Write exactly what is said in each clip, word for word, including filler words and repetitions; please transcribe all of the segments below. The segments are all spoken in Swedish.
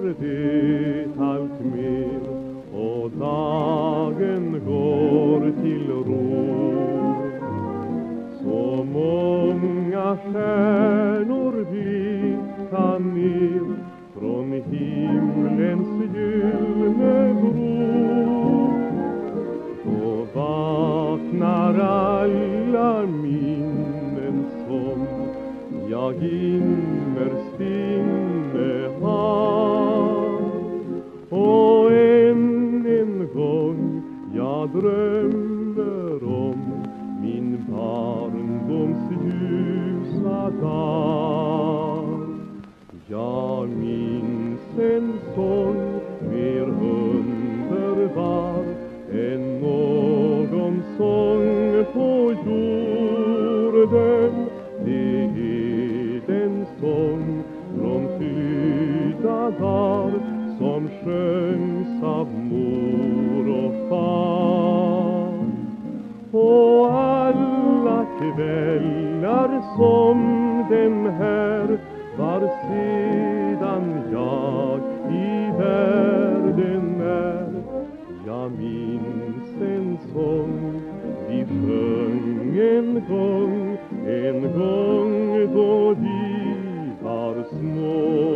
blir det allt mer och dagen går till ro. Så många stjärnor blickar ner från himlens gyllene vrå. Då vaknar alla minnen som jag innerst inne har. Och än en gång jag drömmer om min barndoms ljusa dag. Jag minns en sång mer underbar än någon sång på jorden. Det är den sång från flydda dagar som sjöngs av mor och far. Och alla kvällar som den här var sedan jag i världen är. Jag minns en sång vi sjöng en gång, en gång då vi var små.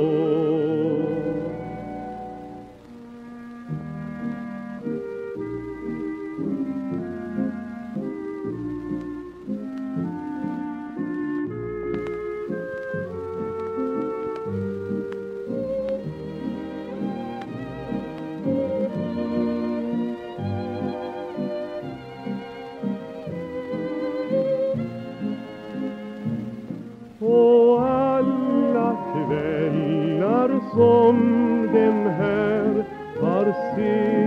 Och alla kvällar som den här var sen